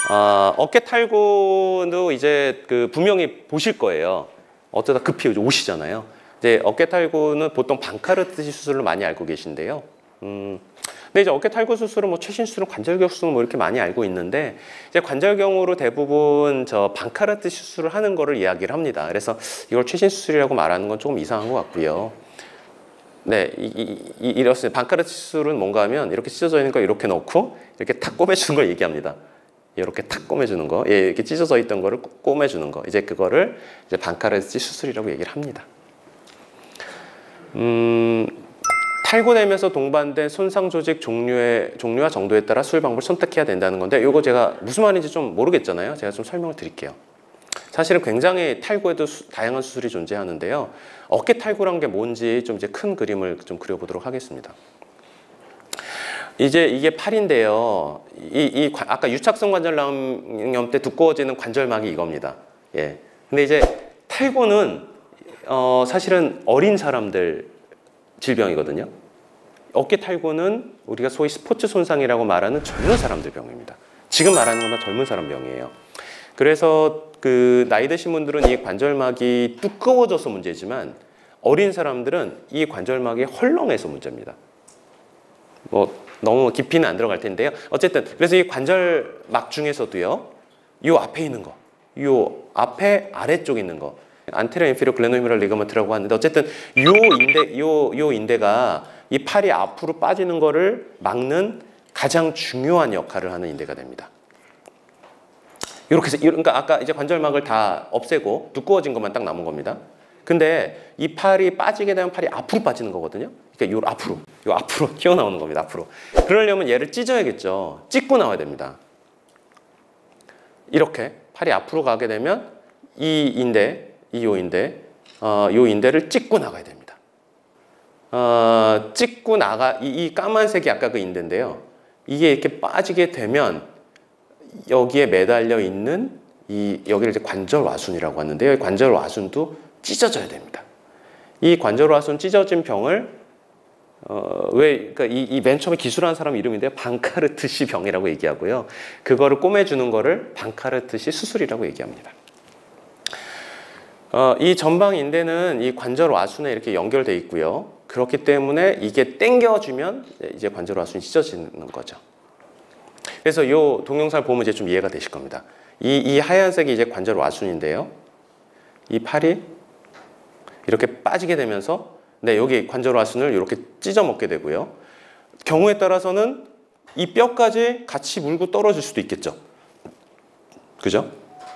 어깨 탈구도 이제 그 분명히 보실 거예요. 어쩌다 급히 오시잖아요. 이제 어깨 탈구는 보통 방카르트시 수술로 많이 알고 계신데요. 근데 이제 어깨 탈구 수술은 뭐 최신 수술은 관절경 수술은 뭐 이렇게 많이 알고 있는데 이제 관절경으로 대부분 저 방카르트시 수술을 하는 거를 이야기를 합니다. 그래서 이걸 최신 수술이라고 말하는 건 조금 이상한 것 같고요. 네, 이렇습니다. 방카르트시 수술은 뭔가 하면 이렇게 찢어져 있는 거 이렇게 넣고 이렇게 탁 꼬매주는 걸 얘기합니다. 이렇게 탁 꼬매주는 거, 예, 이렇게 찢어져 있던 거를 꼬매주는 거, 이제 그거를 이제 방카르트시 수술이라고 얘기를 합니다. 탈구되면서 동반된 손상 조직 종류와 정도에 따라 수술 방법을 선택해야 된다는 건데, 이거 제가 무슨 말인지 좀 모르겠잖아요. 제가 좀 설명을 드릴게요. 사실은 굉장히 탈구에도 다양한 수술이 존재하는데요. 어깨 탈구란 게 뭔지 좀 이제 큰 그림을 좀 그려보도록 하겠습니다. 이제 이게 팔인데요. 아까 유착성 관절염 때 두꺼워지는 관절막이 이겁니다. 예. 근데 이제 탈구는 사실은 어린 사람들 질병이거든요. 어깨 탈구는 우리가 소위 스포츠 손상이라고 말하는 젊은 사람들 병입니다. 지금 말하는 건 다 젊은 사람 병이에요. 그래서 그 나이 드신 분들은 이 관절막이 두꺼워져서 문제지만 어린 사람들은 이 관절막이 헐렁해서 문제입니다. 뭐 너무 깊이는 안 들어갈 텐데요. 어쨌든 그래서 이 관절막 중에서도요. 요 앞에 있는 거, 요 앞에 아래쪽에 있는 거, 안테리어 인피리어 글레노히메럴 리가먼트라고 하는데 어쨌든 요 인대가 이 팔이 앞으로 빠지는 거를 막는 가장 중요한 역할을 하는 인대가 됩니다. 이렇게 해서 그러니까 아까 이제 관절막을 다 없애고 두꺼워진 것만 딱 남은 겁니다. 근데 이 팔이 빠지게 되면 팔이 앞으로 빠지는 거거든요. 그러니까 요 앞으로 튀어나오는 겁니다. 앞으로. 그러려면 얘를 찢어야겠죠. 찢고 나와야 됩니다. 이렇게 팔이 앞으로 가게 되면 요 인대를 찢고 나가야 됩니다. 찢고 이 까만색이 아까 그 인대인데요. 이게 이렇게 빠지게 되면 여기에 매달려 있는 여기를 이제 관절와순이라고 하는데요. 이 관절와순도 찢어져야 됩니다. 이 관절와순 찢어진 병을 그러니까 이 맨 처음에 기술한 사람 이름인데요. 방카르트시 병이라고 얘기하고요. 그거를 꼬매주는 거를 방카르트시 수술이라고 얘기합니다. 이 전방 인대는 이 관절와순에 이렇게 연결돼 있고요. 그렇기 때문에 이게 당겨주면 이제 관절와순이 찢어지는 거죠. 그래서 이 동영상을 보면 이제 좀 이해가 되실 겁니다. 이 하얀색이 이제 관절와순인데요. 이 팔이 이렇게 빠지게 되면서 여기 관절와순을 이렇게 찢어 먹게 되고요. 경우에 따라서는 이 뼈까지 같이 물고 떨어질 수도 있겠죠. 그죠?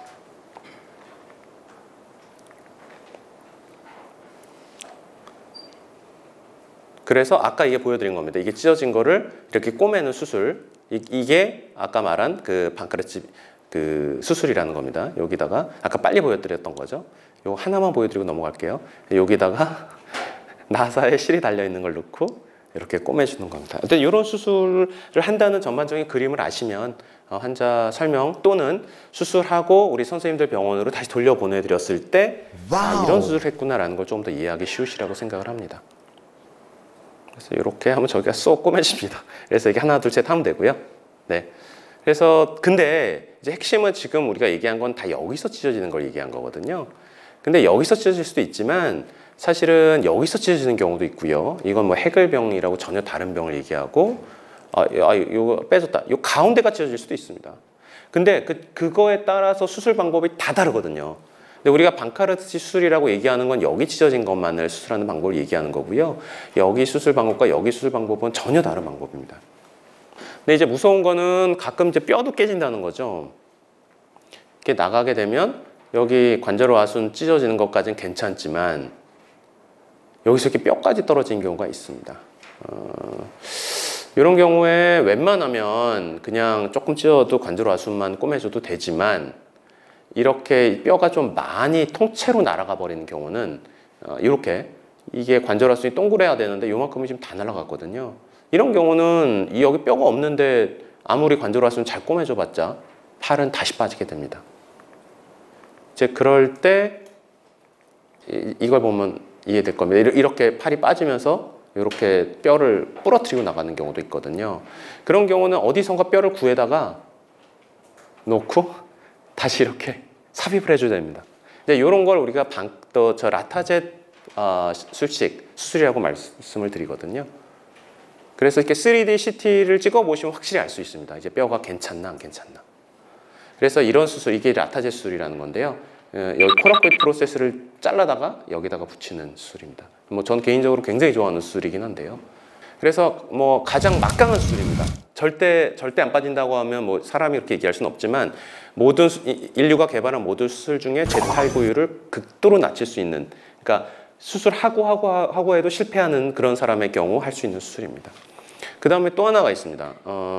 그래서 아까 이게 보여드린 겁니다. 이게 찢어진 거를 이렇게 꼬매는 수술. 이게 아까 말한 그 방카르트시 그 수술이라는 겁니다. 여기다가 아까 빨리 보여드렸던 거죠. 이거 하나만 보여드리고 넘어갈게요. 여기다가 나사에 실이 달려있는 걸 넣고 이렇게 꼬매주는 겁니다. 근데 이런 수술을 한다는 전반적인 그림을 아시면 환자 설명 또는 수술하고 우리 선생님들 병원으로 다시 돌려보내드렸을 때 이런 수술을 했구나라는 걸 좀 더 이해하기 쉬우시라고 생각을 합니다. 그래서 이렇게 하면 저기가 쏙 꼬매집니다. 그래서 이게 하나, 둘, 셋 하면 되고요. 네. 그래서 근데 이제 핵심은 지금 우리가 얘기한 건 다 여기서 찢어지는 걸 얘기한 거거든요. 근데 여기서 찢어질 수도 있지만 사실은 여기서 찢어지는 경우도 있고요. 이건 뭐 해글병이라고 전혀 다른 병을 얘기하고 이거 빼졌다. 이 가운데가 찢어질 수도 있습니다. 근데 그거에 따라서 수술 방법이 다 다르거든요. 근데 우리가 방카르트시 수술이라고 얘기하는 건 여기 찢어진 것만을 수술하는 방법을 얘기하는 거고요. 여기 수술 방법과 여기 수술 방법은 전혀 다른 방법입니다. 근데 이제 무서운 거는 가끔 이제 뼈도 깨진다는 거죠. 이렇게 나가게 되면 여기 관절와순 찢어지는 것까지는 괜찮지만 여기서 이렇게 뼈까지 떨어지는 경우가 있습니다. 이런 경우에 웬만하면 그냥 조금 찢어도 관절와순만 꼬매줘도 되지만 이렇게 뼈가 좀 많이 통째로 날아가 버리는 경우는 이렇게 이게 관절와순이 동그래야 되는데 요만큼이 지금 다 날아갔거든요. 이런 경우는 여기 뼈가 없는데 아무리 관절와순 잘 꼬매줘 봤자 팔은 다시 빠지게 됩니다. 이제 그럴 때 이걸 보면 이해될 겁니다. 이렇게 팔이 빠지면서 이렇게 뼈를 부러뜨리고 나가는 경우도 있거든요. 그런 경우는 어디선가 뼈를 구해다가 놓고 다시 이렇게 삽입을 해줘야 됩니다. 이제 이런 걸 우리가 저 라타젯 수술이라고 말씀을 드리거든요. 그래서 이렇게 3D CT를 찍어보시면 확실히 알 수 있습니다. 이제 뼈가 괜찮나 안 괜찮나. 그래서 이런 수술, 이게 라타젯 수술이라는 건데요. 여기 코라코이드 프로세스를 잘라다가 여기다가 붙이는 수술입니다. 뭐 전 개인적으로 굉장히 좋아하는 수술이긴 한데요. 그래서 뭐 가장 막강한 수술입니다. 절대 안 빠진다고 하면 뭐 사람이 이렇게 얘기할 수는 없지만 인류가 개발한 모든 수술 중에 재탈구율을 극도로 낮출 수 있는, 그러니까 수술하고 해도 실패하는 그런 사람의 경우 할 수 있는 수술입니다. 그 다음에 또 하나가 있습니다.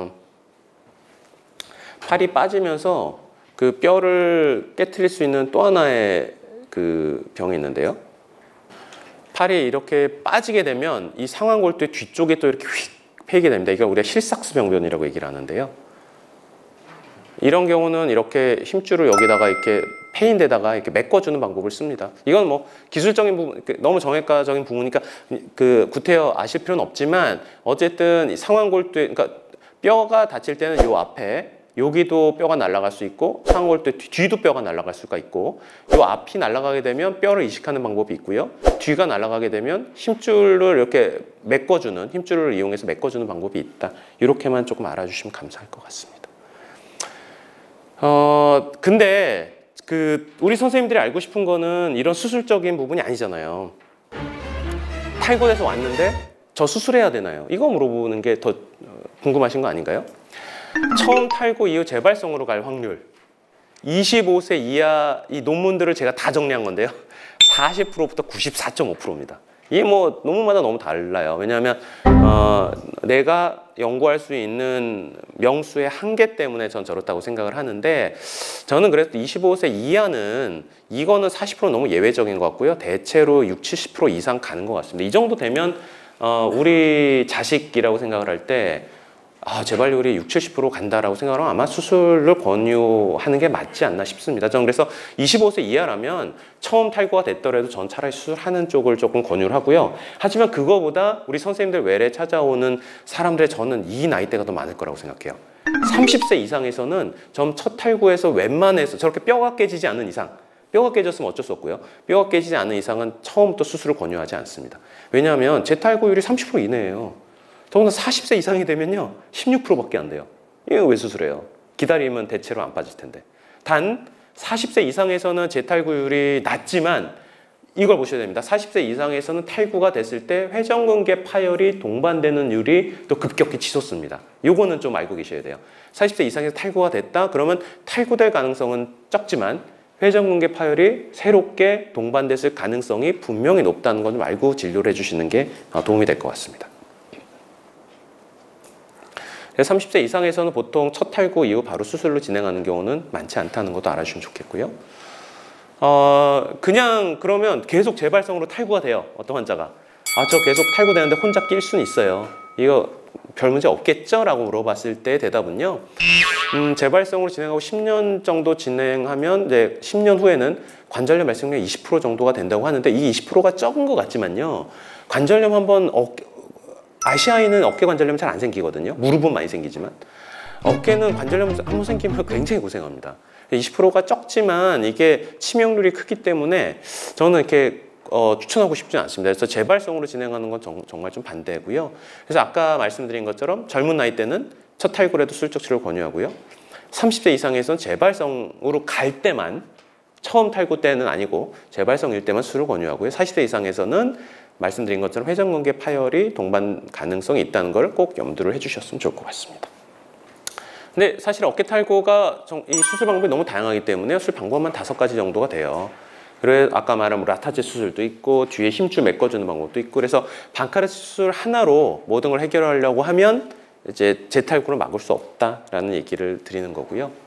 팔이 빠지면서 그 뼈를 깨트릴 수 있는 또 하나의 그 병이 있는데요. 팔이 이렇게 빠지게 되면 이 상완골두 뒤쪽에 또 이렇게 휙 패이게 됩니다. 이걸 우리가 실삭스병변이라고 얘기를 하는데요. 이런 경우는 이렇게 힘줄을 여기다가 이렇게 패인 데다가 이렇게 메꿔주는 방법을 씁니다. 이건 뭐 기술적인 부분, 너무 정형외과적인 부분이니까 그 구태여 아실 필요는 없지만 어쨌든 상완골두, 그러니까 뼈가 다칠 때는 요 앞에 여기도 뼈가 날아갈 수 있고 상완골두 뒤도 뼈가 날아갈 수가 있고, 요 앞이 날아가게 되면 뼈를 이식하는 방법이 있고요. 뒤가 날아가게 되면 힘줄을 이렇게 메꿔주는, 힘줄을 이용해서 메꿔주는 방법이 있다. 이렇게만 조금 알아주시면 감사할 것 같습니다. 근데 우리 선생님들이 알고 싶은 거는 이런 수술적인 부분이 아니잖아요. 탈골에서 왔는데 저 수술해야 되나요? 이거 물어보는 게 더 궁금하신 거 아닌가요? 처음 탈고 이후 재발성으로 갈 확률 25세 이하 이 논문들을 제가 다 정리한 건데요. 40%부터 94.5%입니다. 이게 뭐 논문마다 너무 달라요. 왜냐하면 내가 연구할 수 있는 명수의 한계 때문에 전 저렇다고 생각을 하는데, 저는 그래도 25세 이하는 이거는 40% 너무 예외적인 것 같고요. 대체로 60, 70% 이상 가는 것 같습니다. 이 정도 되면 우리 자식이라고 생각을 할 때 재발률이 60, 70% 간다라고 생각하면 아마 수술을 권유하는 게 맞지 않나 싶습니다. 저는 그래서 25세 이하라면 처음 탈구가 됐더라도 전 차라리 수술하는 쪽을 조금 권유를 하고요. 하지만 그거보다 우리 선생님들 외래 찾아오는 사람들의 저는 이 나이대가 더 많을 거라고 생각해요. 30세 이상에서는 전 첫 탈구에서 웬만해서 저렇게 뼈가 깨지지 않는 이상, 뼈가 깨졌으면 어쩔 수 없고요. 뼈가 깨지지 않는 이상은 처음부터 수술을 권유하지 않습니다. 왜냐하면 재탈구율이 30% 이내예요. 더구나 40세 이상이 되면요 16%밖에 안 돼요. 이거 왜 수술해요? 기다리면 대체로 안 빠질 텐데. 단 40세 이상에서는 재탈구율이 낮지만 이걸 보셔야 됩니다. 40세 이상에서는 탈구가 됐을 때 회전근개 파열이 동반되는 율이 또 급격히 치솟습니다. 요거는 좀 알고 계셔야 돼요. 40세 이상에서 탈구가 됐다 그러면 탈구될 가능성은 적지만 회전근개 파열이 새롭게 동반됐을 가능성이 분명히 높다는 건 좀 알고 진료를 해주시는 게 도움이 될 것 같습니다. 30세 이상에서는 보통 첫 탈구 이후 바로 수술로 진행하는 경우는 많지 않다는 것도 알아주시면 좋겠고요. 그냥 그러면 계속 재발성으로 탈구가 돼요. 어떤 환자가. 저 계속 탈구되는데 혼자 낄 수는 있어요. 이거 별 문제 없겠죠? 라고 물어봤을 때 대답은요. 재발성으로 진행하고 10년 정도 진행하면 이제 10년 후에는 관절염 발생률이 20% 정도가 된다고 하는데 이 20%가 적은 것 같지만요. 관절염 한번 아시아인은 어깨 관절염 잘 안 생기거든요. 무릎은 많이 생기지만 어깨는 관절염 한번 생기면 굉장히 고생합니다. 20%가 적지만 이게 치명률이 크기 때문에 저는 이렇게 추천하고 싶지는 않습니다. 그래서 재발성으로 진행하는 건 정말 좀 반대고요. 그래서 아까 말씀드린 것처럼 젊은 나이 때는 첫 탈구라도 수술적 치료를 권유하고요. 30세 이상에서는 재발성으로 갈 때만, 처음 탈구 때는 아니고 재발성일 때만 수술을 권유하고요. 40세 이상에서는 말씀드린 것처럼 회전근개 파열이 동반 가능성이 있다는 걸 꼭 염두를 해주셨으면 좋을 것 같습니다. 근데 사실 어깨 탈구가 이 수술 방법이 너무 다양하기 때문에 수술 방법만 5가지 정도가 돼요. 그래서 아까 말한 라타젯 수술도 있고 뒤에 힘줄 메꿔주는 방법도 있고, 그래서 방카레스 수술 하나로 모든 걸 해결하려고 하면 이제 재탈구를 막을 수 없다라는 얘기를 드리는 거고요.